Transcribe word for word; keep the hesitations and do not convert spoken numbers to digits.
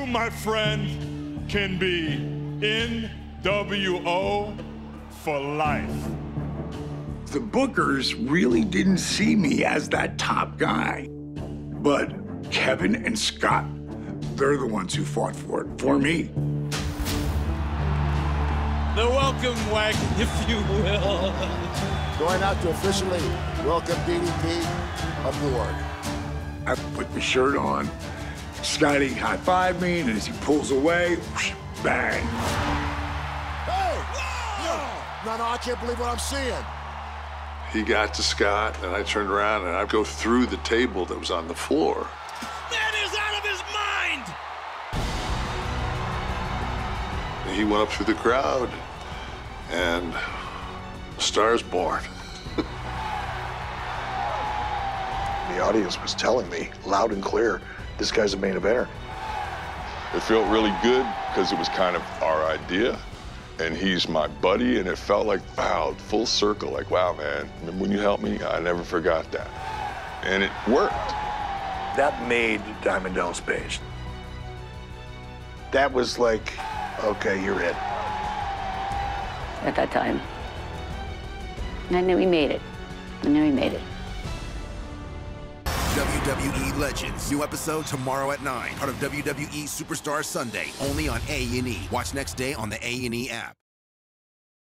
You, my friend, can be N W O for life. The bookers really didn't see me as that top guy. But Kevin and Scott, they're the ones who fought for it, for me. The welcome wagon, if you will. Going out to officially welcome D D P aboard. I put the shirt on. Scotty high-fived me, and as he pulls away, whoosh, bang. Hey! No, no, I can't believe what I'm seeing. He got to Scott, and I turned around, and I'd go through the table that was on the floor. Man is out of his mind! And he went up through the crowd, and Star's born. The audience was telling me loud and clear, this guy's a main eventer. It felt really good because it was kind of our idea, and he's my buddy, and it felt like, wow, full circle, like, wow, man, remember when you helped me? I never forgot that. And it worked. That made Diamond Dallas Page. That was like, okay, you're it. At that time, and I knew he made it. I knew he made it. W W E Legends. New episode tomorrow at nine. Part of W W E Superstar Sunday. Only on A and E. Watch next day on the A and E app.